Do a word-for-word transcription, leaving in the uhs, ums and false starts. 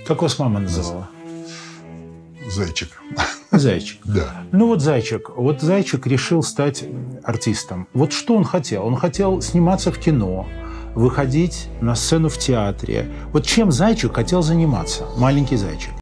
Как вас мама называла? Зайчик. Зайчик. Да. Ну вот Зайчик. Вот Зайчик решил стать артистом. Вот что он хотел? Он хотел сниматься в кино, выходить на сцену в театре. Вот чем Зайчик хотел заниматься? Маленький Зайчик.